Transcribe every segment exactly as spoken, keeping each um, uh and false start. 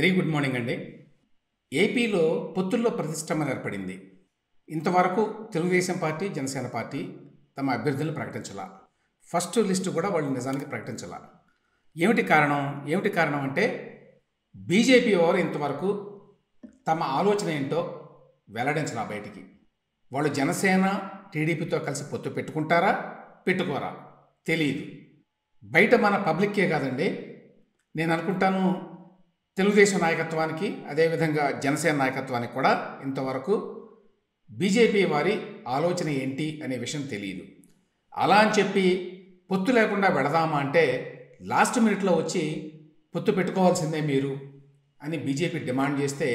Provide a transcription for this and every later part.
Very good morning అండి. ఏపీలో పొత్తుల్లో ప్రతిష్టంభన ఏర్పడింది. ఇంతవరకు తెలుగుదేశం పార్టీ, జనసేన పార్టీ తమ అభ్యర్థులను ప్రకటించాల. ఫస్ట్ లిస్టు కూడా వాళ్ళు నిజానికి ప్రకటించాల. ఏమిటి కారణం ఏమిటి కారణం అంటే బీజేపీ వారు ఇంతవరకు తమ ఆలోచన ఏంటో వెల్లడించాల బయటికి. వాళ్ళు జనసేన టీడీపీతో కలిసి పొత్తు పెట్టుకుంటారా పెట్టుకోరా తెలియదు. బయట మన పబ్లిక్కే కాదండి, నేను అనుకుంటాను తెలుగుదేశం నాయకత్వానికి అదేవిధంగా జనసేన నాయకత్వానికి కూడా ఇంతవరకు బీజేపీ వారి ఆలోచన ఏంటి అనే విషయం తెలియదు. అలా అని చెప్పి పొత్తు లేకుండా వెళదామా అంటే లాస్ట్ మినిట్లో వచ్చి పొత్తు పెట్టుకోవాల్సిందే మీరు అని బీజేపీ డిమాండ్ చేస్తే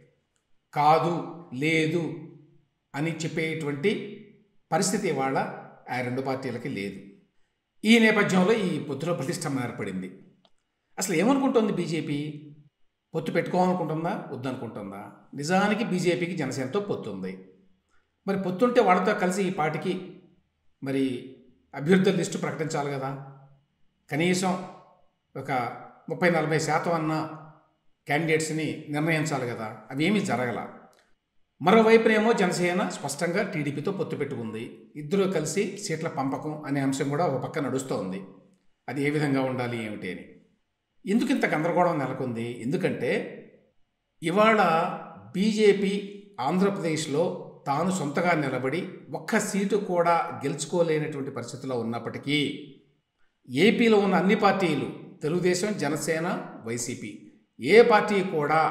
కాదు లేదు అని చెప్పేటువంటి పరిస్థితి ఇవాళ ఆ రెండు పార్టీలకి లేదు. ఈ నేపథ్యంలో ఈ పొత్తులో ప్రతిష్టంభన ఏర్పడింది. అసలు ఏమనుకుంటుంది బీజేపీ? పొత్తు పెట్టుకోవాలనుకుంటుందా వద్దనుకుంటుందా? నిజానికి బీజేపీకి జనసేనతో పొత్తు ఉంది. మరి పొత్తుంటే వాళ్ళతో కలిసి ఈ పార్టీకి మరి అభ్యర్థుల లిస్టు ప్రకటించాలి కదా. కనీసం ఒక ముప్పై నలభై శాతం అన్న క్యాండిడేట్స్ని నిర్ణయించాలి కదా. అవి ఏమీ జరగల. మరోవైపునేమో జనసేన స్పష్టంగా టీడీపీతో పొత్తు పెట్టుకుంది. ఇద్దరూ కలిసి సీట్ల పంపకం అనే అంశం కూడా ఒక పక్క నడుస్తోంది. అది ఏ విధంగా ఉండాలి ఏమిటి అని. ఎందుకు ఇంత గందరగోళం నెలకొంది? ఎందుకంటే ఇవాళ బీజేపీ ఆంధ్రప్రదేశ్లో తాను సొంతగా నిలబడి ఒక్క సీటు కూడా గెలుచుకోలేనటువంటి పరిస్థితిలో ఉన్నప్పటికీ ఏపీలో ఉన్న అన్ని పార్టీలు తెలుగుదేశం, జనసేన, వైసీపీ ఏ పార్టీ కూడా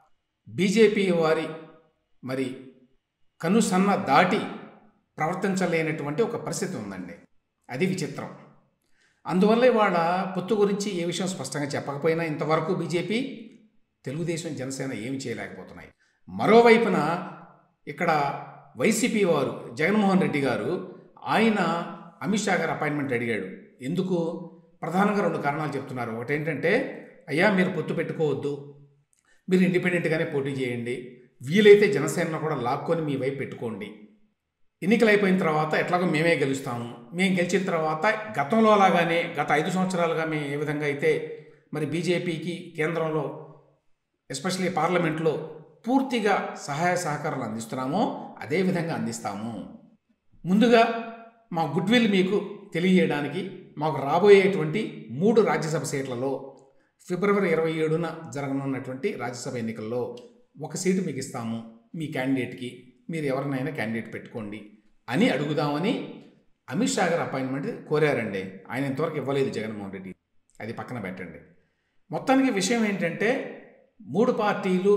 బీజేపీ వారి మరి కనుసన్న దాటి ప్రవర్తించలేనటువంటి ఒక పరిస్థితి ఉందండి. అది విచిత్రం. అందువల్ల ఇవాళ పొత్తు గురించి ఏ విషయం స్పష్టంగా చెప్పకపోయినా ఇంతవరకు బీజేపీ, తెలుగుదేశం, జనసేన ఏమి చేయలేకపోతున్నాయి. మరోవైపున ఇక్కడ వైసీపీ వారు జగన్మోహన్ రెడ్డి గారు ఆయన అమిత్ షా గారు అపాయింట్మెంట్ అడిగాడు. ఎందుకు? ప్రధానంగా రెండు కారణాలు చెప్తున్నారు. ఒకటి ఏంటంటే, అయ్యా మీరు పొత్తు పెట్టుకోవద్దు, మీరు ఇండిపెండెంట్గానే పోటీ చేయండి, వీలైతే జనసేనను కూడా లాక్కొని మీ వైపు పెట్టుకోండి, ఎన్నికలు అయిపోయిన తర్వాత ఎట్లాగో మేమే గెలుస్తాము, మేము గెలిచిన తర్వాత గతంలో అలాగానే గత ఐదు సంవత్సరాలుగా మేము ఏ విధంగా అయితే మరి బీజేపీకి కేంద్రంలో ఎస్పెషల్లీ పార్లమెంట్లో పూర్తిగా సహాయ సహకారాలు అందిస్తున్నామో అదే విధంగా అందిస్తాము. ముందుగా మా గుడ్ విల్ మీకు తెలియజేయడానికి మాకు రాబోయేటువంటి మూడు రాజ్యసభ సీట్లలో ఫిబ్రవరి ఇరవై ఏడున జరగనున్నటువంటి రాజ్యసభ ఎన్నికల్లో ఒక సీటు మీకు ఇస్తాము, మీ క్యాండిడేట్కి మీరు ఎవరినైనా క్యాండిడేట్ పెట్టుకోండి అని అడుగుదామని అమిత్ షా గారు అపాయింట్మెంట్ కోరారండి. ఆయన ఇంతవరకు ఇవ్వలేదు జగన్మోహన్ రెడ్డి. అది పక్కన పెట్టండి. మొత్తానికి విషయం ఏంటంటే మూడు పార్టీలు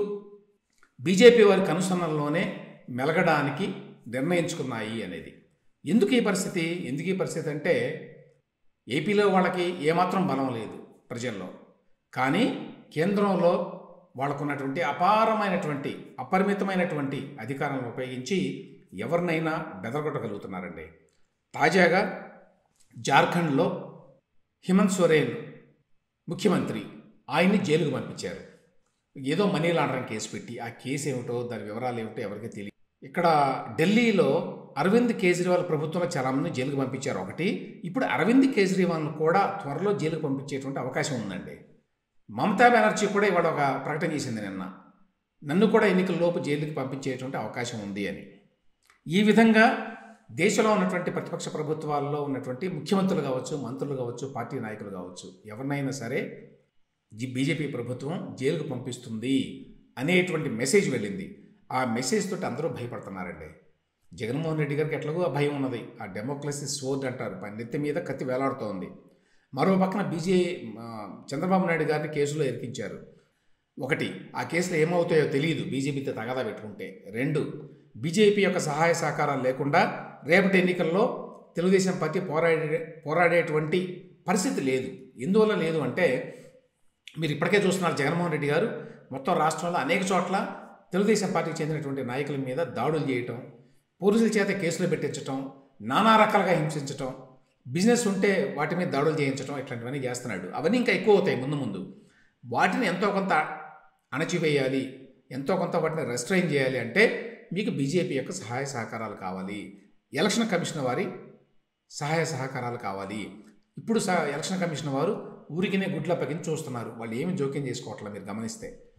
బీజేపీ వారి కనుసన్నల్లోనే మెలగడానికి నిర్ణయించుకున్నాయి అనేది. ఎందుకు ఈ పరిస్థితి? ఎందుకు ఈ పరిస్థితి అంటే ఏపీలో వాళ్ళకి ఏమాత్రం బలం లేదు ప్రజల్లో, కానీ కేంద్రంలో వాళ్ళకున్నటువంటి అపారమైనటువంటి అపరిమితమైనటువంటి అధికారాలను ఉపయోగించి ఎవరినైనా బెదరగొట్టగలుగుతున్నారండి. తాజాగా జార్ఖండ్లో హిమంత్ సోరెన్ ముఖ్యమంత్రి, ఆయన్ని జైలుకు పంపించారు. ఏదో మనీ లాండరింగ్ కేసు పెట్టి. ఆ కేసు ఏమిటో దాని వివరాలు ఏమిటో ఎవరికీ తెలియదు. ఇక్కడ ఢిల్లీలో అరవింద్ కేజ్రీవాల్ ప్రభుత్వంలో చాలామంది జైలుకు పంపించారు ఒకటి. ఇప్పుడు అరవింద్ కేజ్రీవాల్ను కూడా త్వరలో జైలుకు పంపించేటువంటి అవకాశం ఉందండి. మమతా బెనర్జీ కూడా ఇవాళ ఒక ప్రకటన చేసింది నిన్న, నన్ను కూడా ఎన్నికల్లోపు జైలుకి పంపించేటువంటి అవకాశం ఉంది అని. ఈ విధంగా దేశంలో ఉన్నటువంటి ప్రతిపక్ష ప్రభుత్వాల్లో ఉన్నటువంటి ముఖ్యమంత్రులు కావచ్చు, మంత్రులు కావచ్చు, పార్టీ నాయకులు కావచ్చు, ఎవరినైనా సరే బీజేపీ ప్రభుత్వం జైలుకు పంపిస్తుంది అనేటువంటి మెసేజ్ వెళ్ళింది. ఆ మెసేజ్ తోటి అందరూ భయపడుతున్నారండి. జగన్మోహన్ రెడ్డి గారికి ఎట్లాగో ఆ భయం ఉన్నది. ఆ డెమోక్రసీ స్వోర్డ్ అంటారు, నెత్తి మీద కత్తి వేలాడుతోంది. మరో పక్కన బీజే చంద్రబాబు నాయుడు గారిని కేసులో ఇరికించారు. ఒకటి, ఆ కేసులో ఏమవుతాయో తెలియదు బీజేపీతో తగాదా పెట్టుకుంటే. రెండు, బీజేపీ యొక్క సహాయ సహకారాలు లేకుండా రేపటి ఎన్నికల్లో తెలుగుదేశం పార్టీ పోరాడే పోరాడేటువంటి పరిస్థితి లేదు. ఎందువల్ల లేదు అంటే మీరు ఇప్పటికే చూస్తున్నారు, జగన్మోహన్ రెడ్డి గారు మొత్తం రాష్ట్రంలో అనేక చోట్ల తెలుగుదేశం పార్టీకి చెందినటువంటి నాయకుల మీద దాడులు చేయటం, పోలీసుల చేత కేసులు పెట్టించటం, నానా రకాలుగా హింసించటం, బిజినెస్ ఉంటే వాటి మీద దాడులు చేయించడం, ఇట్లాంటివన్నీ చేస్తున్నాడు. అవన్నీ ఇంకా ఎక్కువ అవుతాయి ముందు ముందు. వాటిని ఎంతో కొంత అణచివేయాలి, ఎంతో కొంత వాటిని రెస్ట్రైన్ చేయాలి అంటే మీకు బీజేపీ యొక్క సహాయ సహకారాలు కావాలి, ఎలక్షన్ కమిషన్ వారి సహాయ సహకారాలు కావాలి. ఇప్పుడు ఎలక్షన్ కమిషన్ వారు ఊరికినే గుడ్ల పగిని చూస్తున్నారు. వాళ్ళు ఏమి జోక్యం చేసుకోవట్లేదు మీరు గమనిస్తే.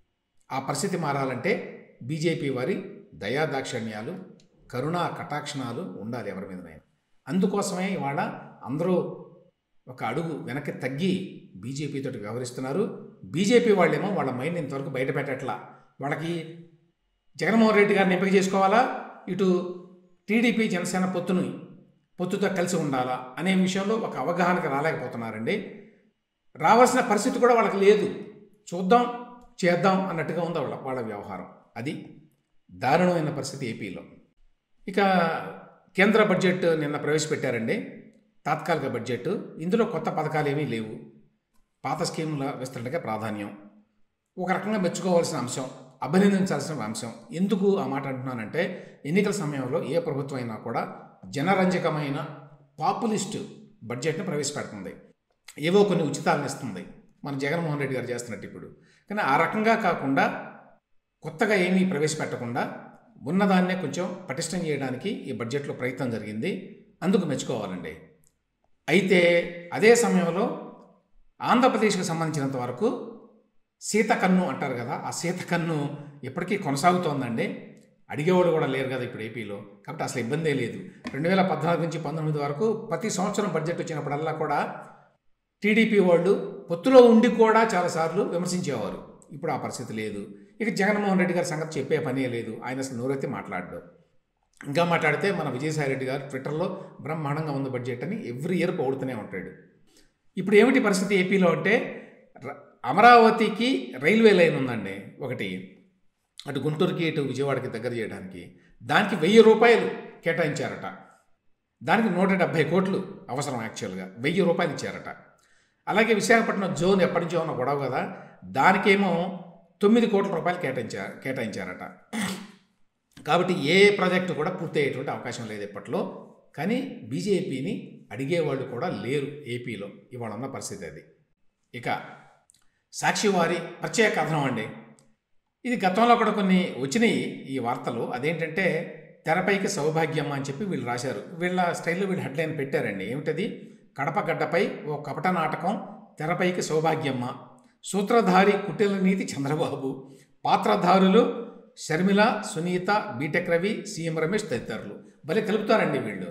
ఆ పరిస్థితి మారాలంటే బీజేపీ వారి దయాదాక్షిణ్యాలు, కరుణా కటాక్షణాలు ఉండాలి ఎవరి మీదనైనా. అందుకోసమే ఇవాళ అందరూ ఒక అడుగు వెనక్కి తగ్గి బీజేపీతో వ్యవహరిస్తున్నారు. బీజేపీ వాళ్ళేమో వాళ్ళ మైండ్ ఇంతవరకు బయట పెట్టట్లా. వాళ్ళకి జగన్మోహన్ రెడ్డి గారిని ఎంపిక చేసుకోవాలా, ఇటు టీడీపీ జనసేన పొత్తును పొత్తుతో కలిసి ఉండాలా అనే విషయంలో ఒక అవగాహనకు రాలేకపోతున్నారండి. రావాల్సిన పరిస్థితి కూడా వాళ్ళకి లేదు. చూద్దాం చేద్దాం అన్నట్టుగా ఉంది వాళ్ళ వాళ్ళ వ్యవహారం. అది దారుణమైన పరిస్థితి ఏపీలో. ఇక కేంద్ర బడ్జెట్ నిన్న ప్రవేశపెట్టారండి, తాత్కాలిక బడ్జెట్. ఇందులో కొత్త పథకాలు ఏమీ లేవు. పాత స్కీముల విస్తరణకే ప్రాధాన్యం. ఒక రకంగా మెచ్చుకోవాల్సిన అంశం, అభినందించాల్సిన అంశం. ఎందుకు ఆ మాట అంటున్నానంటే, ఎన్నికల సమయంలో ఏ ప్రభుత్వం అయినా కూడా జనరంజకమైన పాపులిస్ట్ బడ్జెట్ని ప్రవేశపెడుతుంది. ఏవో కొన్ని ఉచితాలను ఇస్తుంది, మన జగన్మోహన్ రెడ్డి గారు చేస్తున్నట్టు ఇప్పుడు. కానీ ఆ రకంగా కాకుండా కొత్తగా ఏమీ ప్రవేశపెట్టకుండా ఉన్నదాన్నే కొంచెం పటిష్టం చేయడానికి ఈ బడ్జెట్లో ప్రయత్నం జరిగింది. అందుకు మెచ్చుకోవాలండి. అయితే అదే సమయంలో ఆంధ్రప్రదేశ్కి సంబంధించినంత వరకు సీతకన్ను అంటారు కదా, ఆ సీతకన్ను ఇప్పటికీ కొనసాగుతోందండి. అడిగేవాడు కూడా లేరు కదా ఇప్పుడు ఏపీలో, కాబట్టి అసలు ఇబ్బందే లేదు. రెండు వేల పద్నాలుగు నుంచి పంతొమ్మిది వరకు ప్రతి సంవత్సరం బడ్జెట్ వచ్చినప్పుడల్లా కూడా టీడీపీ వాళ్ళు పొత్తులో ఉండి కూడా చాలాసార్లు విమర్శించేవారు. ఇప్పుడు ఆ పరిస్థితి లేదు. ఇక జగన్మోహన్ రెడ్డి గారి సంగతి చెప్పే పనే లేదు. ఆయన అసలు నోరైతే మాట్లాడడు. ఇంకా మాట్లాడితే మన విజయసాయిరెడ్డి గారు ట్విట్టర్లో బ్రహ్మాండంగా ఉంది బడ్జెట్ అని ఎవ్రీ ఇయర్ పొగుడుతూనే ఉంటాడు. ఇప్పుడు ఏమిటి పరిస్థితి ఏపీలో అంటే, అమరావతికి రైల్వే లైన్ ఉందండి ఒకటి, అటు గుంటూరుకి ఇటు విజయవాడకి దగ్గర చేయడానికి. దానికి వెయ్యి రూపాయలు కేటాయించారట. దానికి నూట డెబ్భై కోట్లు అవసరం. యాక్చువల్గా వెయ్యి రూపాయలు ఇచ్చారట. అలాగే విశాఖపట్నం జోన్ ఎప్పటి నుంచో ఉన్న గొడవ కదా, దానికేమో తొమ్మిది కోట్ల రూపాయలు కేటాయించారు కేటాయించారట కాబట్టి ఏ ప్రాజెక్టు కూడా పూర్తి అయ్యేటువంటి అవకాశం లేదు ఇప్పట్లో. కానీ బీజేపీని అడిగేవాళ్ళు కూడా లేరు ఏపీలో ఇవాళ ఉన్న పరిస్థితి అది. ఇక సాక్షి వారి ప్రత్యేక కథనం అండి. ఇది గతంలో కూడా కొన్ని వచ్చినాయి ఈ వార్తలు. అదేంటంటే, తెరపైకి సౌభాగ్యమ్మ అని చెప్పి వీళ్ళు రాశారు. వీళ్ళ స్టైల్లో వీళ్ళు హెడ్లైన్ పెట్టారండి. ఏమిటది? కడప గడ్డపై ఓ కపట నాటకం, తెరపైకి సౌభాగ్యమ్మ, సూత్రధారి కుటిల నీతి చంద్రబాబు, పాత్రధారులు షర్మిల, సునీత, బీటెక్ రవి, సీఎం రమేష్ తదితరులు. భలే కలుపుతారండి వీళ్ళు.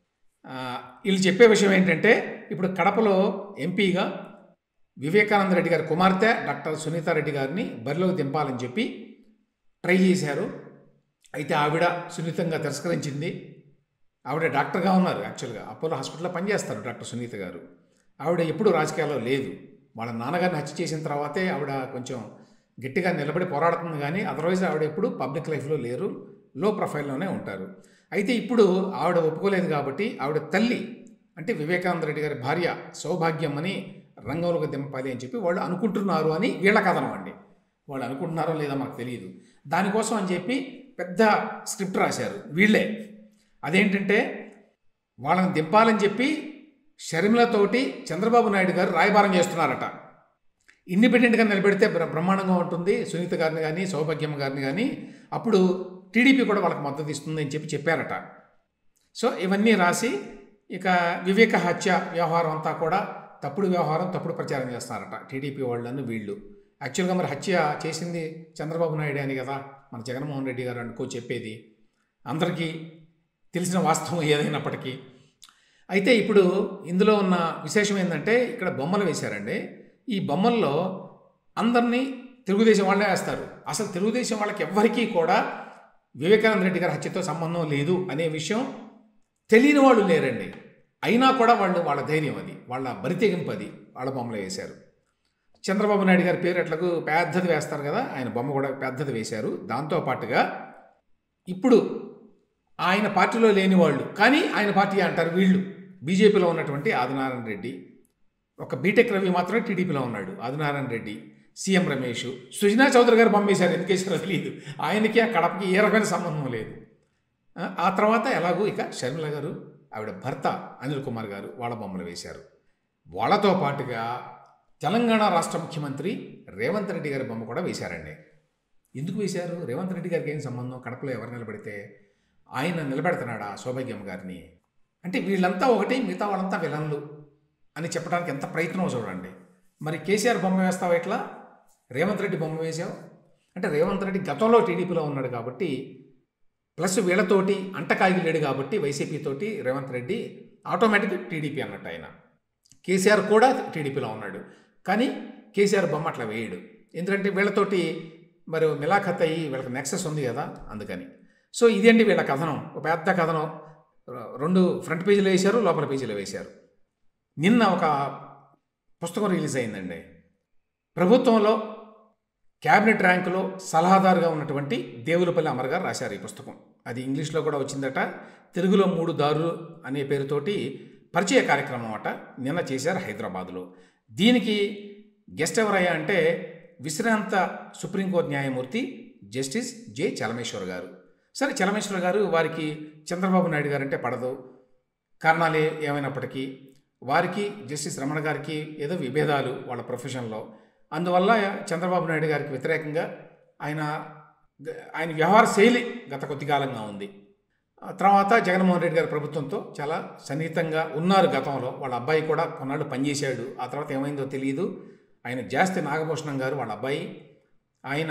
వీళ్ళు చెప్పే విషయం ఏంటంటే, ఇప్పుడు కడపలో ఎంపీగా వివేకానంద రెడ్డి గారి కుమార్తె డాక్టర్ సునీతారెడ్డి గారిని బరిలోకి దింపాలని చెప్పి ట్రై చేశారు. అయితే ఆవిడ సున్నితంగా తిరస్కరించింది. ఆవిడ డాక్టర్గా ఉన్నారు, యాక్చువల్గా అపోలో హాస్పిటల్లో పనిచేస్తారు డాక్టర్ సునీత గారు. ఆవిడ ఎప్పుడూ రాజకీయాల్లో లేదు. వాళ్ళ నాన్నగారిని హత్య చేసిన తర్వాతే ఆవిడ కొంచెం గట్టిగా నిలబడి పోరాడుతుంది, కానీ అదర్వైజ్ ఆవిడ ఎప్పుడు పబ్లిక్ లైఫ్లో లేరు, లో ప్రొఫైల్లోనే ఉంటారు. అయితే ఇప్పుడు ఆవిడ ఒప్పుకోలేదు కాబట్టి ఆవిడ తల్లి అంటే వివేకానంద రెడ్డి గారి భార్య సౌభాగ్యమ్మని రంగంలోకి దింపాలి అని చెప్పి వాళ్ళు అనుకుంటున్నారు అని వీళ్ళ కథనం అండి. వాళ్ళు అనుకుంటున్నారో లేదో మనకు తెలియదు. దానికోసం అని చెప్పి పెద్ద స్క్రిప్ట్ రాశారు వీళ్ళే. అదేంటంటే, వాళ్ళని దింపాలని చెప్పి షర్మిలతోటి చంద్రబాబు నాయుడు గారు రాయబారం చేస్తున్నారట. ఇండిపెండెంట్గా నిలబెడితే బ్రహ్మాండంగా ఉంటుంది సునీత గారిని కానీ సౌభాగ్యమ్మ గారిని కానీ, అప్పుడు టీడీపీ కూడా వాళ్ళకి మద్దతు ఇస్తుంది అని చెప్పి చెప్పారట. సో ఇవన్నీ రాసి ఇక వివేక హత్య వ్యవహారం అంతా కూడా తప్పుడు వ్యవహారం, తప్పుడు ప్రచారం చేస్తున్నారట టీడీపీ వాళ్ళను వీళ్ళు. యాక్చువల్గా మరి హత్య చేసింది చంద్రబాబు నాయుడు అని కదా మన జగన్మోహన్ రెడ్డి గారు అనుకో చెప్పేది, అందరికీ తెలిసిన వాస్తవం ఏదైనప్పటికీ. అయితే ఇప్పుడు ఇందులో ఉన్న విశేషం ఏంటంటే, ఇక్కడ బొమ్మలు వేశారండి. ఈ బొమ్మల్లో అందరినీ తెలుగుదేశం వాళ్ళే వేస్తారు. అసలు తెలుగుదేశం వాళ్ళకి ఎవ్వరికీ కూడా వివేకానంద రెడ్డి గారి హత్యతో సంబంధం లేదు అనే విషయం తెలియని వాళ్ళు లేరండి. అయినా కూడా వాళ్ళు వాళ్ళ ధైర్యం అది, వాళ్ళ బరితెగింపు అది, వాళ్ళ బొమ్మలు వేశారు. చంద్రబాబు నాయుడు గారి పేరు ఎట్లాగూ పెద్దది వేస్తారు కదా, ఆయన బొమ్మ కూడా పెద్దది వేశారు. దాంతోపాటుగా ఇప్పుడు ఆయన పార్టీలో లేని వాళ్ళు కానీ ఆయన పార్టీ అంటారు వీళ్ళు, బీజేపీలో ఉన్నటువంటి ఆదినారాయణ రెడ్డి, ఒక బీటెక్ రవి మాత్రమే టీడీపీలో ఉన్నాడు, ఆదినారాయణ రెడ్డి, సీఎం రమేష్, సుజనా చౌదరి గారు బొమ్మ వేశారు. ఎందుకు వేసారో తెలియదు. ఆయనకి ఆ కడపకి ఏ రకమైన సంబంధం లేదు. ఆ తర్వాత ఎలాగూ ఇక షర్మిల గారు, ఆవిడ భర్త అనిల్ కుమార్ గారు వాళ్ళ బొమ్మలు వేశారు. వాళ్ళతో పాటుగా తెలంగాణ రాష్ట్ర ముఖ్యమంత్రి రేవంత్ రెడ్డి గారి బొమ్మ కూడా వేశారండి. ఎందుకు వేశారు? రేవంత్ రెడ్డి గారికి ఏం సంబంధం? కడపలో ఎవరు నిలబడితే ఆయన నిలబెడుతున్నాడా సౌభాగ్యం గారిని? అంటే వీళ్ళంతా ఒకటి, మిగతా వాళ్ళంతా విలన్లు అని చెప్పడానికి ఎంత ప్రయత్నం చూడండి. మరి కేసీఆర్ బొమ్మ వేస్తావు ఎట్లా? రేవంత్ రెడ్డి బొమ్మ వేసావు. అంటే రేవంత్ రెడ్డి గతంలో టీడీపీలో ఉన్నాడు కాబట్టి, ప్లస్ వీళ్ళతోటి అంటకాగి లేడు కాబట్టి వైసీపీ తోటి రేవంత్ రెడ్డి ఆటోమేటిక్గా టీడీపీ అన్నట్టు ఆయన. కేసీఆర్ కూడా టీడీపీలో ఉన్నాడు, కానీ కేసీఆర్ బొమ్మ అట్లా వేయడు. ఎందుకంటే వీళ్ళతోటి మరి మిలాఖత్ అయ్యి వీళ్ళకి నెక్సెస్ ఉంది కదా, అందుకని. సో ఇదేంటి వీళ్ళ కథనం, ఒక పెద్ద కథనం. రెండు ఫ్రంట్ పేజీలో వేశారు, లోపల పేజీలో వేశారు. నిన్న ఒక పుస్తకం రిలీజ్ అయిందండి. ప్రభుత్వంలో క్యాబినెట్ ర్యాంకులో సలహాదారుగా ఉన్నటువంటి దేవులపల్లి అమర్ గారు రాశారు ఈ పుస్తకం. అది ఇంగ్లీష్లో కూడా వచ్చిందట. తెలుగులో మూడు దారులు అనే పేరుతోటి పరిచయ కార్యక్రమం అట నిన్న చేశారు హైదరాబాదులో. దీనికి గెస్ట్ ఎవరయ్యా అంటే విశ్రాంత సుప్రీంకోర్టు న్యాయమూర్తి జస్టిస్ జె చలమేశ్వర్ గారు. సరే, చలమేశ్వర్ గారు వారికి చంద్రబాబు నాయుడు గారు అంటే పడదు, కారణాలు ఏమైనప్పటికీ వారికి జస్టిస్ రమణ గారికి ఏదో విభేదాలు వాళ్ళ ప్రొఫెషన్లో. అందువల్ల చంద్రబాబు నాయుడు గారికి వ్యతిరేకంగా ఆయన ఆయన వ్యవహార శైలి గత కొద్ది కాలంగా ఉంది. తర్వాత జగన్మోహన్ రెడ్డి గారి ప్రభుత్వంతో చాలా సన్నిహితంగా ఉన్నారు గతంలో. వాళ్ళ అబ్బాయి కూడా కొన్నాళ్ళు పనిచేశాడు, ఆ తర్వాత ఏమైందో తెలియదు. ఆయన జాస్తి నాగభూషణం గారు వాళ్ళ అబ్బాయి, ఆయన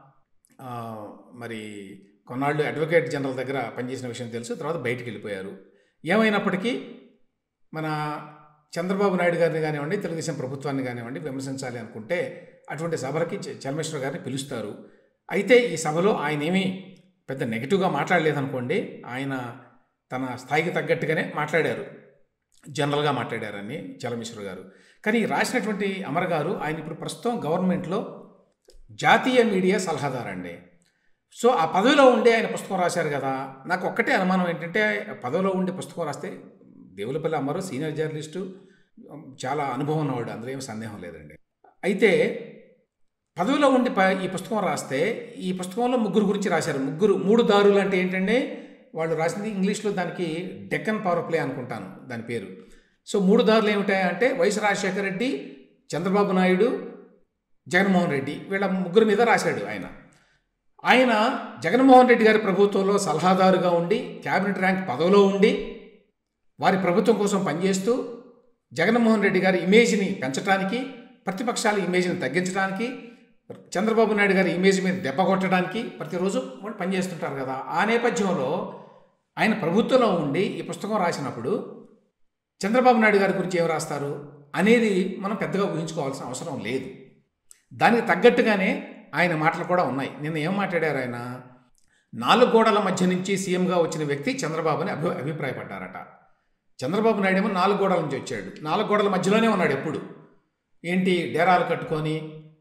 మరి కొన్నాళ్ళు అడ్వకేట్ జనరల్ దగ్గర పనిచేసిన విషయం తెలుసు. తర్వాత బయటికి వెళ్ళిపోయారు. ఏమైనప్పటికీ మన చంద్రబాబు నాయుడు గారిని కానివ్వండి, తెలుగుదేశం ప్రభుత్వాన్ని కానివ్వండి విమర్శించాలి అనుకుంటే అటువంటి సభలకి చలమేశ్వర్ గారిని పిలుస్తారు. అయితే ఈ సభలో ఆయన ఏమీ పెద్ద నెగిటివ్గా మాట్లాడలేదనుకోండి, ఆయన తన స్థాయికి తగ్గట్టుగానే మాట్లాడారు, జనరల్గా మాట్లాడారని చలమేశ్వర్ గారు. కానీ రాసినటువంటి అమర్ గారు ఆయన ఇప్పుడు ప్రస్తుతం గవర్నమెంట్లో జాతీయ మీడియా సలహాదారండి. సో ఆ పదవిలో ఉండే ఆయన పుస్తకం రాశారు కదా. నాకు ఒక్కటే అనుమానం ఏంటంటే, పదవిలో ఉండే పుస్తకం రాస్తే దేవులపల్లి అమ్మారు సీనియర్ జర్నలిస్టు, చాలా అనుభవం ఉన్నవాడు, అందులో ఏమి సందేహం లేదండి. అయితే పదవిలో ఉండి ఈ పుస్తకం రాస్తే ఈ పుస్తకంలో ముగ్గురు గురించి రాశారు. ముగ్గురు మూడు దారులు అంటే ఏంటంటే వాళ్ళు రాసింది ఇంగ్లీష్లో దానికి డెక్కన్ పవర్ ప్లే అనుకుంటాను దాని పేరు. సో మూడు దారులు ఏమిటాయంటే వైఎస్ రాజశేఖర రెడ్డి, చంద్రబాబు నాయుడు, జగన్మోహన్ రెడ్డి, వీళ్ళ ముగ్గురు మీద రాశాడు ఆయన. ఆయన జగన్మోహన్ రెడ్డి గారి ప్రభుత్వంలో సలహాదారుగా ఉండి క్యాబినెట్ ర్యాంక్ పదవిలో ఉండి వారి ప్రభుత్వం కోసం పనిచేస్తూ జగన్మోహన్ రెడ్డి గారి ఇమేజ్ని పెంచడానికి, ప్రతిపక్షాల ఇమేజ్ని తగ్గించడానికి, చంద్రబాబు నాయుడు గారి ఇమేజ్ మీద దెబ్బ కొట్టడానికి ప్రతిరోజు వాళ్ళు పనిచేస్తుంటారు కదా. ఆ నేపథ్యంలో ఆయన ప్రభుత్వంలో ఉండి ఈ పుస్తకం రాసినప్పుడు చంద్రబాబు నాయుడు గారి గురించి ఏం రాస్తారు అనేది మనం పెద్దగా ఊహించుకోవాల్సిన అవసరం లేదు. దానికి తగ్గట్టుగానే ఆయన మాటలు కూడా ఉన్నాయి. నిన్న ఏం మాట్లాడారు ఆయన, నాలుగు గోడల మధ్య నుంచి సీఎంగా వచ్చిన వ్యక్తి చంద్రబాబుని అభి అభిప్రాయపడ్డారట. చంద్రబాబు నాయుడు ఏమో నాలుగు గోడల నుంచి వచ్చాడు, నాలుగు గోడల మధ్యలోనే ఉన్నాడు ఎప్పుడు. ఏంటి డేరాలు కట్టుకొని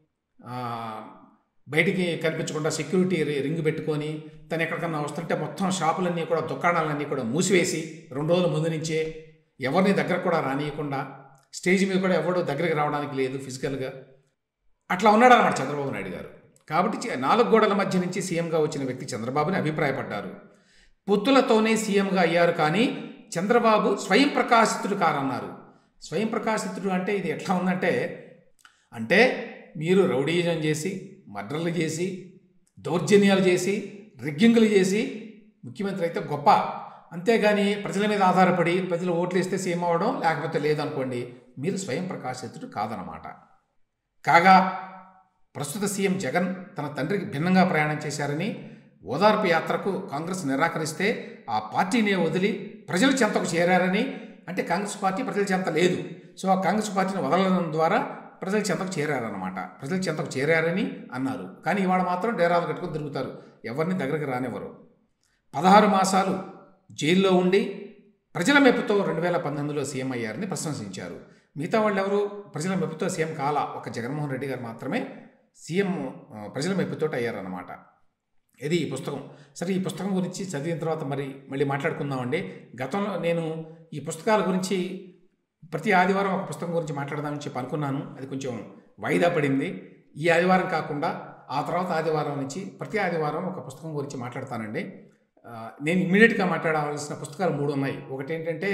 బయటికి కనిపించకుండా సెక్యూరిటీ రింగ్ పెట్టుకొని తను ఎక్కడికన్నా వస్తుంటే మొత్తం షాపులన్నీ కూడా దుకాణాలన్నీ కూడా మూసివేసి రెండు రోజుల ముందు నుంచే ఎవరిని దగ్గర కూడా రానియకుండా, స్టేజ్ మీద కూడా ఎవడో దగ్గరికి రావడానికి లేదు ఫిజికల్గా, అట్లా ఉన్నాడు అన్నమాట చంద్రబాబు నాయుడు గారు. కాబట్టి నాలుగు గోడల మధ్య నుంచి సీఎంగా వచ్చిన వ్యక్తి చంద్రబాబుని అభిప్రాయపడ్డారు. పొత్తులతోనే సీఎంగా అయ్యారు, కానీ చంద్రబాబు స్వయం ప్రకాశితుడు కారన్నారు. స్వయం ప్రకాశితుడు అంటే ఇది ఎట్లా ఉందంటే, అంటే మీరు రౌడీజం చేసి, మర్డర్లు చేసి, దౌర్జన్యాలు చేసి, రిగ్గింగులు చేసి ముఖ్యమంత్రి అయితే గొప్ప, అంతేగాని ప్రజల మీద ఆధారపడి ప్రజలు ఓట్లు వేస్తే సీఎం అవ్వడం లేకపోతే లేదనుకోండి, మీరు స్వయం ప్రకాశితుడు కాదనమాట. కాగా ప్రస్తుత సీఎం జగన్ తన తండ్రికి భిన్నంగా ప్రయాణం చేశారని, ఓదార్పు యాత్రకు కాంగ్రెస్ నిరాకరిస్తే ఆ పార్టీని వదిలి ప్రజల చెంతకు చేరారని, అంటే కాంగ్రెస్ పార్టీ ప్రజల చెంత లేదు, సో ఆ కాంగ్రెస్ పార్టీని వదలడం ద్వారా ప్రజల చెంతకు చేరారన్నమాట, ప్రజల చెంతకు చేరారని అన్నారు. కానీ ఇవాళ మాత్రం డేరాలు కట్టుకుని తిరుగుతారు, ఎవరిని దగ్గరికి రానివ్వరు. పదహారు మాసాలు జైల్లో ఉండి ప్రజల మెప్పుతో రెండు వేల పంతొమ్మిదిలో సీఎం అయ్యారని ప్రశంసించారు. మిగతా వాళ్ళు ఎవరు ప్రజల మెప్పుతో సీఎం కాల, ఒక జగన్మోహన్ రెడ్డి గారు మాత్రమే సీఎం ప్రజల మెప్పుతోటి అయ్యారన్నమాట. ఇది ఈ పుస్తకం. సరే, ఈ పుస్తకం గురించి చదివిన తర్వాత మరి మళ్ళీ మాట్లాడుకుందామండి. గతంలో నేను ఈ పుస్తకాల గురించి ప్రతి ఆదివారం ఒక పుస్తకం గురించి మాట్లాడదామని చెప్పి అనుకున్నాను, అది కొంచెం వాయిదా పడింది. ఈ ఆదివారం కాకుండా ఆ తర్వాత ఆదివారం నుంచి ప్రతి ఆదివారం ఒక పుస్తకం గురించి మాట్లాడతానండి. నేను ఇమ్మీడియట్గా మాట్లాడవలసిన పుస్తకాలు మూడు ఉన్నాయి. ఒకటి ఏంటంటే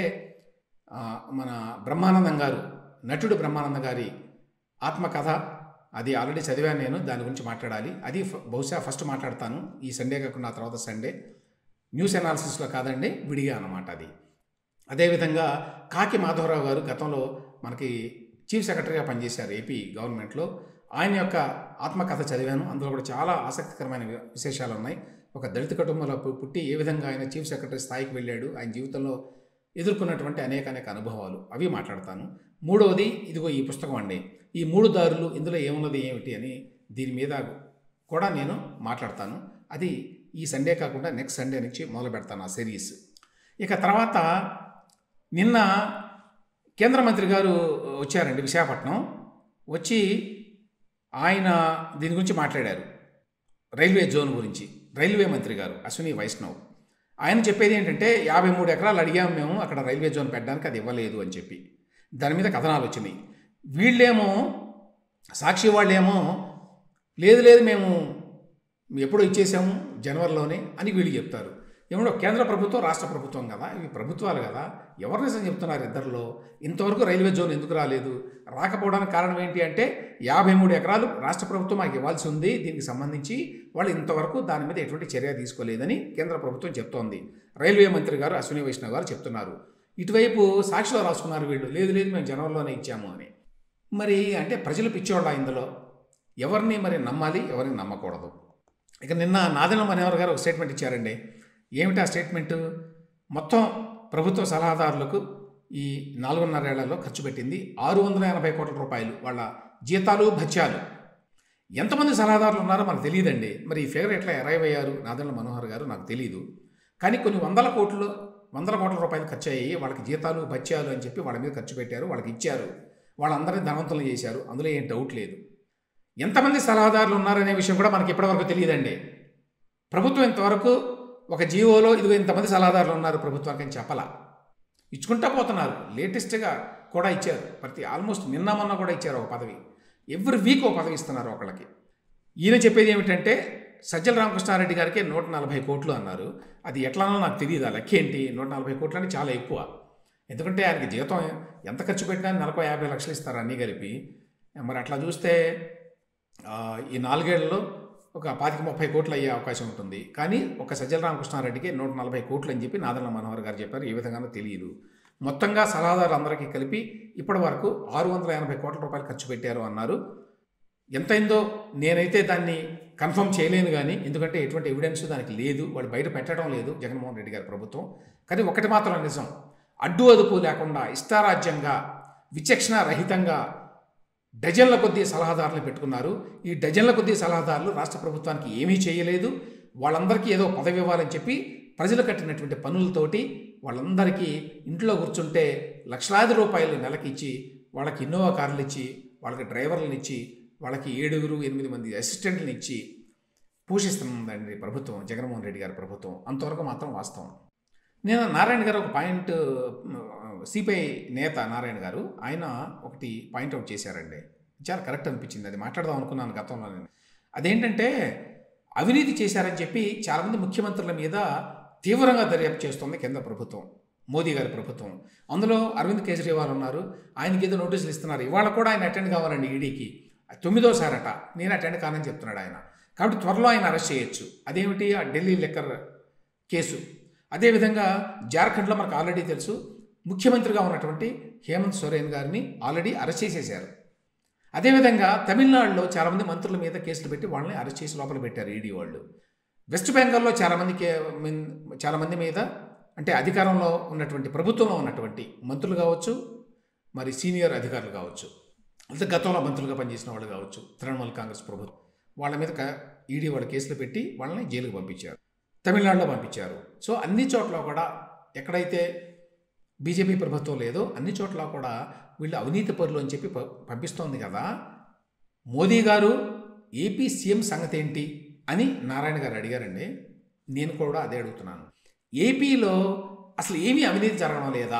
మన బ్రహ్మానందం గారు, నటుడు బ్రహ్మానందం గారి ఆత్మకథ, అది ఆల్రెడీ చదివాను నేను, దాని గురించి మాట్లాడాలి. అది బహుశా ఫస్ట్ మాట్లాడతాను ఈ సండే కాకుండా ఆ తర్వాత సండే, న్యూస్ అనాలిసిస్లో కాదండి, విడిగా అన్నమాట అది. అదేవిధంగా కాకి మాధవరావు గారు గతంలో మనకి చీఫ్ సెక్రటరీగా పనిచేశారు ఏపీ గవర్నమెంట్లో. ఆయన యొక్క ఆత్మకథ చదివాను. అందులో కూడా చాలా ఆసక్తికరమైన విశేషాలు ఉన్నాయి. ఒక దళిత కుటుంబంలో పుట్టి ఏ విధంగా ఆయన చీఫ్ సెక్రటరీ స్థాయికి వెళ్ళాడు, ఆయన జీవితంలో ఎదుర్కొన్నటువంటి అనేక అనేక అనుభవాలు, అవి మాట్లాడతాను. మూడవది ఇదిగో ఈ పుస్తకం అండి. ఈ మూడు దారులు, ఇందులో ఏమున్నది ఏమిటి అని దీని మీద కూడా నేను మాట్లాడతాను. అది ఈ సండే కాకుండా నెక్స్ట్ సండే నుంచి మొదలు పెడతాను ఆ సిరీస్. ఇక తర్వాత నిన్న కేంద్ర మంత్రి గారు వచ్చారండి విశాఖపట్నం. వచ్చి ఆయన దీని గురించి మాట్లాడారు, రైల్వే జోన్ గురించి. రైల్వే మంత్రి గారు అశ్విని వైష్ణవ్ ఆయన చెప్పేది ఏంటంటే, యాభై మూడు ఎకరాలు అడిగాము మేము అక్కడ రైల్వే జోన్ పెట్టడానికి, అది ఇవ్వలేదు అని చెప్పి దాని మీద కథనాలు వచ్చినాయి. వీళ్ళేమో సాక్షి వాళ్ళేమో లేదు లేదు మేము ఎప్పుడో ఇచ్చేసాము జనవరిలోనే అని వీళ్ళు చెప్తారు. ఏమో కేంద్ర ప్రభుత్వం రాష్ట్ర ప్రభుత్వం కదా, ఇవి ప్రభుత్వాలు కదా, ఎవరు నిజం చెప్తున్నారు ఇద్దరిలో? ఇంతవరకు రైల్వే జోన్ ఎందుకు రాలేదు? రాకపోవడానికి కారణం ఏంటి అంటే, యాభై మూడు ఎకరాలు రాష్ట్ర ప్రభుత్వం మాకు ఇవ్వాల్సి ఉంది, దీనికి సంబంధించి వాళ్ళు ఇంతవరకు దాని మీద ఎటువంటి చర్య తీసుకోలేదని కేంద్ర ప్రభుత్వం చెప్తోంది. రైల్వే మంత్రి గారు అశ్విని వైష్ణవ్ గారు చెప్తున్నారు. ఇటువైపు సాక్షిలో రాసుకున్నారు వీళ్ళు, లేదు లేదు మేము జనవరిలోనే ఇచ్చాము అని. మరి అంటే ప్రజలు పిచ్చోళ్ళ ఇందులో, ఎవరిని మరి నమ్మాలి, ఎవరిని నమ్మకూడదు? ఇక నిన్న నాదెండ్ల మనోహర్ గారు ఒక స్టేట్మెంట్ ఇచ్చారండి. ఏమిటి ఆ స్టేట్మెంటు? మొత్తం ప్రభుత్వ సలహాదారులకు ఈ నాలుగున్నరేళ్లలో ఖర్చు పెట్టింది ఆరు వందల ఎనభై కోట్ల రూపాయలు, వాళ్ళ జీతాలు భత్యాలు. ఎంతమంది సలహాదారులు ఉన్నారో మనకు తెలియదండి. మరి ఈ ఫిగర్ ఎట్లా అరైవ్ అయ్యారు నాదెండ్ల మనోహర్ గారు నాకు తెలియదు. కానీ కొన్ని వందల కోట్లు వందల కోట్ల రూపాయలు ఖర్చు అయ్యి వాళ్ళకి జీతాలు భత్యాలు అని చెప్పి వాళ్ళ మీద ఖర్చు పెట్టారు, వాళ్ళకి ఇచ్చారు, వాళ్ళందరినీ ధనవంతులు చేశారు. అందులో ఏం డౌట్ లేదు. ఎంతమంది సలహాదారులు ఉన్నారనే విషయం కూడా మనకి ఇప్పటివరకు తెలియదండి. ప్రభుత్వం ఇంతవరకు ఒక జీవోలో ఇదిగో ఇంతమంది సలహాదారులు ఉన్నారు ప్రభుత్వానికి అని చెప్పలా, ఇచ్చుకుంటా పోతున్నారు. లేటెస్ట్గా కూడా ఇచ్చారు, ప్రతి ఆల్మోస్ట్ నిన్న మొన్న కూడా ఇచ్చారు ఒక పదవి. ఎవ్రీ వీక్ ఒక పదవి ఇస్తున్నారు ఒకళ్ళకి. ఈయన చెప్పేది ఏమిటంటే, సజ్జల రామకృష్ణారెడ్డి గారికి నూట నలభై కోట్లు అన్నారు. అది ఎట్లానో నాకు తెలియదు, ఆ లెక్క ఏంటి? నూట నలభై కోట్లు అంటే చాలా ఎక్కువ. ఎందుకంటే ఆయనకి జీతం ఎంత ఖర్చు పెట్టినా నెలకు యాభై లక్షలు ఇస్తారు అన్నీ కలిపి. మరి అట్లా చూస్తే ఈ నాలుగేళ్లలో ఒక పాతిక ముప్పై కోట్లు అయ్యే అవకాశం ఉంటుంది. కానీ ఒక సజ్జల రామకృష్ణారెడ్డికి నూట నలభై కోట్లు అని చెప్పి నాదెండ్ల మనోహర్ గారు చెప్పారు. ఏ విధంగానో తెలియదు. మొత్తంగా సలహాదారులు అందరికీ కలిపి ఇప్పటి వరకు ఆరు వందల ఎనభై కోట్ల రూపాయలు ఖర్చు పెట్టారు అన్నారు. ఎంతైందో నేనైతే దాన్ని కన్ఫర్మ్ చేయలేను కానీ, ఎందుకంటే ఎటువంటి ఎవిడెన్స్ దానికి లేదు, వాళ్ళు బయట పెట్టడం లేదు జగన్మోహన్ రెడ్డి గారి ప్రభుత్వం. కానీ ఒకటి మాత్రం నిజం, అడ్డు అదుపు లేకుండా ఇష్టారాజ్యంగా విచక్షణ రహితంగా డజన్ల కొద్దీ సలహాదారులు పెట్టుకున్నారు. ఈ డజన్ల కొద్దీ సలహాదారులు రాష్ట్ర ప్రభుత్వానికి ఏమీ చేయలేదు. వాళ్ళందరికీ ఏదో పదవి ఇవ్వాలని చెప్పి ప్రజలు కట్టినటువంటి పన్నులతోటి వాళ్ళందరికీ ఇంట్లో కూర్చుంటే లక్షలాది రూపాయలు నెలకి ఇచ్చి, వాళ్ళకి ఇన్నోవా కార్లు ఇచ్చి, వాళ్ళకి డ్రైవర్లను ఇచ్చి, వాళ్ళకి ఏడుగురు ఎనిమిది మంది అసిస్టెంట్లను ఇచ్చి పోషిస్తుందండి ప్రభుత్వం, జగన్మోహన్ రెడ్డి గారి ప్రభుత్వం. అంతవరకు మాత్రం వాస్తవం. నేను నారాయణ గారు ఒక పాయింట్, సిపిఐ నేత నారాయణ గారు ఆయన ఒకటి పాయింట్అవుట్ చేశారండి, చాలా కరెక్ట్ అనిపించింది. అది మాట్లాడదాం అనుకున్నాను గతంలో నేను. అదేంటంటే, అవినీతి చేశారని చెప్పి చాలామంది ముఖ్యమంత్రుల మీద తీవ్రంగా దర్యాప్తు చేస్తుంది కేంద్ర ప్రభుత్వం, మోదీ గారి ప్రభుత్వం. అందులో అరవింద్ కేజ్రీవాల్ ఉన్నారు. ఆయనకి ఏదో నోటీసులు ఇస్తున్నారు. ఇవాళ కూడా ఆయన అటెండ్ కావాలండి ఈడీకి, తొమ్మిదోసారట. నేను అటెండ్ కానని చెప్తున్నాడు ఆయన. కాబట్టి త్వరలో ఆయన అరెస్ట్ చేయొచ్చు. అదేమిటి? ఆ ఢిల్లీ లిక్కర్ కేసు. అదేవిధంగా జార్ఖండ్లో మనకు ఆల్రెడీ తెలుసు, ముఖ్యమంత్రిగా ఉన్నటువంటి హేమంత్ సోరెన్ గారిని ఆల్రెడీ అరెస్ట్ చేసేశారు. అదేవిధంగా తమిళనాడులో చాలామంది మంత్రుల మీద కేసులు పెట్టి వాళ్ళని అరెస్ట్ చేసి లోపల పెట్టారు ఈడీ వాళ్ళు. వెస్ట్ బెంగాల్లో చాలామంది చాలామంది మీద, అంటే అధికారంలో ఉన్నటువంటి ప్రభుత్వంలో ఉన్నటువంటి మంత్రులు కావచ్చు, మరి సీనియర్ అధికారులు కావచ్చు, లేదా గతంలో మంత్రులుగా పనిచేసిన వాళ్ళు కావచ్చు, తృణమూల్ కాంగ్రెస్ ప్రభుత్వం వాళ్ళ మీద ఈడీ వాళ్ళ కేసులు పెట్టి వాళ్ళని జైలుకు పంపించారు, తమిళనాడులో పంపించారు. సో అన్ని చోట్ల కూడా ఎక్కడైతే బీజేపీ ప్రభుత్వం లేదో అన్ని చోట్ల కూడా వీళ్ళు అవినీతి పరులు అని చెప్పి పంపిస్తోంది కదా. మోదీ గారు ఏపీ సీఎం సంగతి ఏంటి అని నారాయణ గారు అడిగారండి. నేను కూడా అదే అడుగుతున్నాను. ఏపీలో అసలు ఏమీ అవినీతి జరగడం లేదా?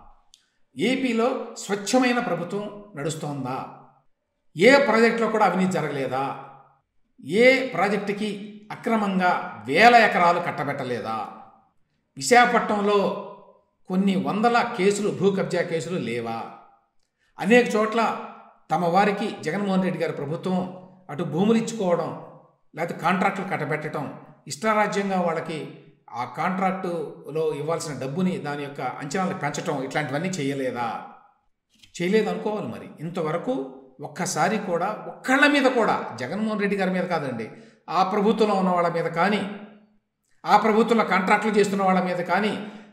ఏపీలో స్వచ్ఛమైన ప్రభుత్వం నడుస్తోందా? ఏ ప్రాజెక్టులో కూడా అవినీతి జరగలేదా? ఏ ప్రాజెక్టుకి అక్రమంగా వేల ఎకరాలు కట్టబెట్టలేదా? విశాఖపట్నంలో కొన్ని వందల కేసులు, భూ కబ్జా కేసులు లేవా? అనేక చోట్ల తమ వారికి జగన్మోహన్ రెడ్డి గారి ప్రభుత్వం అటు భూములు ఇచ్చుకోవడం, లేకపోతే కాంట్రాక్టులు కట్టబెట్టడం, ఇష్టారాజ్యంగా వాళ్ళకి ఆ కాంట్రాక్టులో ఇవ్వాల్సిన డబ్బుని దాని యొక్క అంచనాలు పెంచడం, ఇట్లాంటివన్నీ చేయలేదా? చేయలేదు అనుకోవాలి. మరి ఇంతవరకు ఒక్కసారి కూడా ఒక్కళ్ళ మీద కూడా జగన్మోహన్ రెడ్డి గారి మీద కాదండి, ఆ ప్రభుత్వంలో ఉన్న వాళ్ళ మీద కానీ, ఆ ప్రభుత్వంలో కాంట్రాక్టులు చేస్తున్న వాళ్ళ మీద కానీ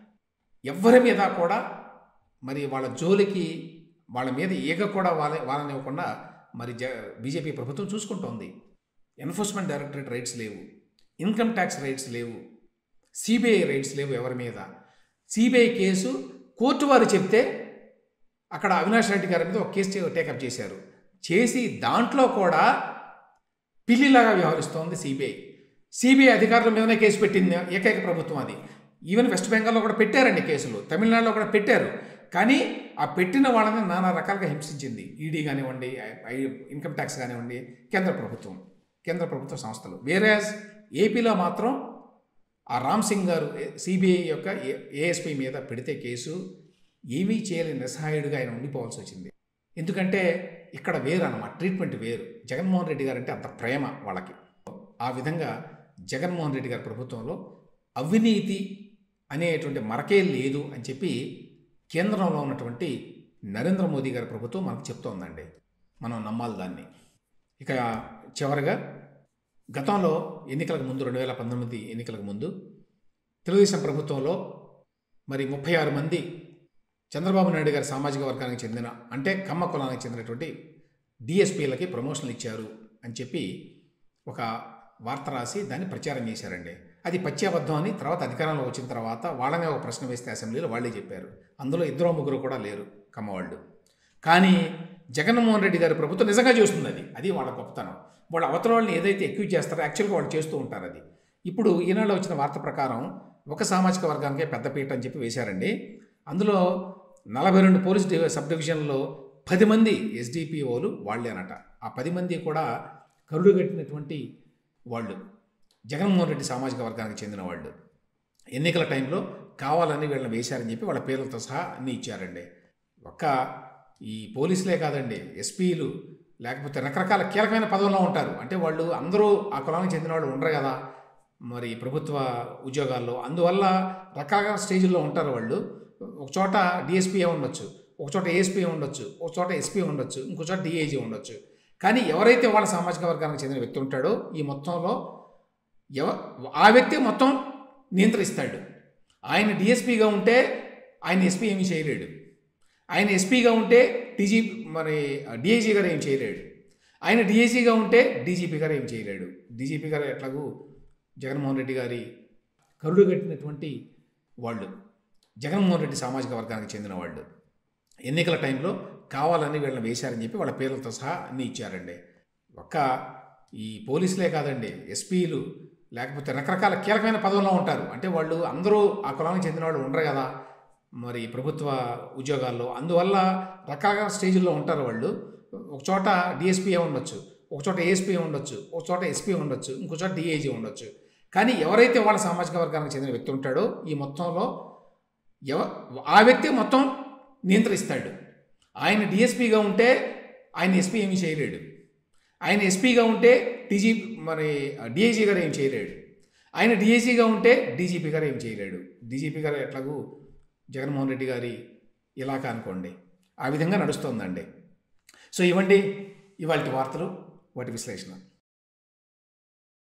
ఎవరి మీద కూడా మరి వాళ్ళ జోలికి వాళ్ళ మీద ఈగ కూడా వాళ్ళ వాళ్ళనివ్వకుండా మరి జ బీజేపీ ప్రభుత్వం చూసుకుంటోంది. ఎన్ఫోర్స్మెంట్ డైరెక్టరేట్ రైట్స్ లేవు, ఇన్కమ్ ట్యాక్స్ రైట్స్ లేవు, సిబిఐ రైట్స్ లేవు ఎవరి మీద. సిబిఐ కేసు కోర్టు వారు చెప్తే అక్కడ అవినాష్ రెడ్డి గారి మీద ఒక కేసు టేకప్ చేశారు. చేసి దాంట్లో కూడా పిల్లిలాగా వ్యవహరిస్తోంది సిబిఐ. సిబిఐ అధికారుల మీదనే కేసు పెట్టింది ఏకైక ప్రభుత్వం అది. ఈవెన్ వెస్ట్ బెంగాల్లో కూడా పెట్టారండి కేసులు, తమిళనాడులో కూడా పెట్టారు. కానీ ఆ పెట్టిన వాళ్ళని నానా రకాలుగా హింసించింది ఈడీ కానివ్వండి, ఇన్కమ్ ట్యాక్స్ కానివ్వండి, కేంద్ర ప్రభుత్వం కేంద్ర ప్రభుత్వ సంస్థలు. వేరేస్ ఏపీలో మాత్రం ఆ రామ్ సింగ్ గారు సిబిఐ యొక్క ఏఎస్పీ మీద పెడితే కేసు ఏమీ చేయలేని నిస్సహాయుడిగా ఆయన ఉండిపోవాల్సి వచ్చింది. ఎందుకంటే ఇక్కడ వేరు అన్నమాట, ట్రీట్మెంట్ వేరు. జగన్మోహన్ రెడ్డి గారు అంటే అంత ప్రేమ వాళ్ళకి. ఆ విధంగా జగన్మోహన్ రెడ్డి గారి ప్రభుత్వంలో అవినీతి అనేటువంటి మరకే లేదు అని చెప్పి కేంద్రంలో ఉన్నటువంటి నరేంద్ర మోదీ గారి ప్రభుత్వం మనకు చెప్తోందండి. మనం నమ్మాలి దాన్ని. ఇక చివరిగా గతంలో ఎన్నికలకు ముందు, రెండు వేల పంతొమ్మిది ఎన్నికలకు ముందు తెలుగుదేశం ప్రభుత్వంలో మరి ముప్పై ఆరు మంది చంద్రబాబు నాయుడు గారి సామాజిక వర్గానికి చెందిన, అంటే కమ్మ కులానికి చెందినటువంటి డిఎస్పీలకి ప్రమోషన్లు ఇచ్చారు అని చెప్పి ఒక వార్త రాసి దాన్ని ప్రచారం చేశారండి. అది పచ్చాబద్ధం అని తర్వాత అధికారంలో వచ్చిన తర్వాత వాళ్ళనే ఒక ప్రశ్న వేస్తే అసెంబ్లీలో వాళ్ళే చెప్పారు. అందులో ఇద్దరు ముగ్గురు కూడా లేరు కమ్మవాళ్ళు. కానీ జగన్మోహన్ రెడ్డి గారి ప్రభుత్వం నిజంగా చేస్తుంది. అది అది వాళ్ళ గొప్పతనం. వాళ్ళ అవతల వాళ్ళని ఏదైతే ఎక్కువ చేస్తారో యాక్చువల్గా వాళ్ళు చేస్తూ ఉంటారు. అది ఇప్పుడు ఈనాడులో వచ్చిన వార్త ప్రకారం ఒక సామాజిక వర్గానికే పెద్దపీట అని చెప్పి వేశారండి. అందులో నలభై రెండు పోలీస్ సబ్ డివిజన్లో పది మంది ఎస్డిపిఓలు వాళ్ళేనట. ఆ పది మంది కూడా కరుడు కట్టినటువంటి వాళ్ళు, జగన్మోహన్ రెడ్డి సామాజిక వర్గానికి చెందిన వాళ్ళు. ఎన్నికల టైంలో కావాలని వీళ్ళని వేశారని చెప్పి వాళ్ళ పేర్లతో సహా అన్నీ ఇచ్చారండి. ఒక్క ఈ పోలీసులే కాదండి, ఎస్పీలు లేకపోతే రకరకాల కీలకమైన పదవుల్లో ఉంటారు. అంటే వాళ్ళు అందరూ ఆ కులానికి చెందిన వాళ్ళు ఉండరు కదా మరి ప్రభుత్వ ఉద్యోగాల్లో. అందువల్ల రకరకాల స్టేజ్ల్లో ఉంటారు వాళ్ళు. ఒక చోట డిఎస్పీఏ ఉండొచ్చు, ఒక చోట ఏఎస్పీ ఉండొచ్చు, ఒక చోట ఎస్పీ ఉండొచ్చు, ఇంకో చోట డిఐజీ ఉండొచ్చు. కానీ ఎవరైతే వాళ్ళ సామాజిక వర్గానికి చెందిన వ్యక్తి ఉంటాడో ఈ మొత్తంలో ఎవ ఆ వ్యక్తి మొత్తం నియంత్రిస్తాడు. ఆయన డిఎస్పీగా ఉంటే ఆయన ఎస్పీ ఏమీ చేయలేడు. ఆయన ఎస్పీగా ఉంటే డీజీ మరి డిఐజీ గారు ఏం చేయలేడు. ఆయన డిఐజీగా ఉంటే డీజీపీ గారు ఏం చేయలేడు. డీజీపీ గారు ఎట్లాగూ జగన్మోహన్ రెడ్డి గారి కరుడు కట్టినటువంటి వాళ్ళు, జగన్మోహన్ రెడ్డి సామాజిక వర్గానికి చెందిన వాళ్ళు. ఎన్నికల టైంలో కావాలని వీళ్ళని వేశారని చెప్పి వాళ్ళ పేర్లతో సహా అన్నీ ఇచ్చారండి. ఒక్క ఈ పోలీసులే కాదండి, ఎస్పీలు లేకపోతే రకరకాల కీలకమైన పదవుల్లో ఉంటారు. అంటే వాళ్ళు అందరూ ఆ కులానికి చెందిన వాళ్ళు ఉండరు కదా మరి ప్రభుత్వ ఉద్యోగాల్లో. అందువల్ల రకరకాల స్టేజ్ల్లో ఉంటారు వాళ్ళు. ఒక చోట డిఎస్పీఏ ఉండొచ్చు, ఒక చోట ఏఎస్పీ ఉండొచ్చు, ఒక చోట ఎస్పీ ఉండొచ్చు, ఇంకో చోట డిఐజీ ఉండొచ్చు. కానీ ఎవరైతే వాళ్ళ సామాజిక వర్గానికి చెందిన వ్యక్తి ఉంటాడో ఈ మొత్తంలో ఎవ ఆ వ్యక్తి మొత్తం నియంత్రిస్తాడు. ఆయన డిఎస్పీగా ఉంటే ఆయన ఎస్పీ ఏమీ చేయలేడు. ఆయన ఎస్పీగా ఉంటే డీజీ మరి డిఐజీ గారు ఏం చేయలేడు. ఆయన డిఐజీగా ఉంటే డీజీపీ గారు ఏం చేయలేడు. డీజీపీ గారు ఎట్లాగూ జగన్మోహన్ రెడ్డి గారి ఇలాకా అనుకోండి. ఆ విధంగా నడుస్తోందండి. సో ఇవ్వండి ఇవాళ వార్తలు, వాటి విశ్లేషణ.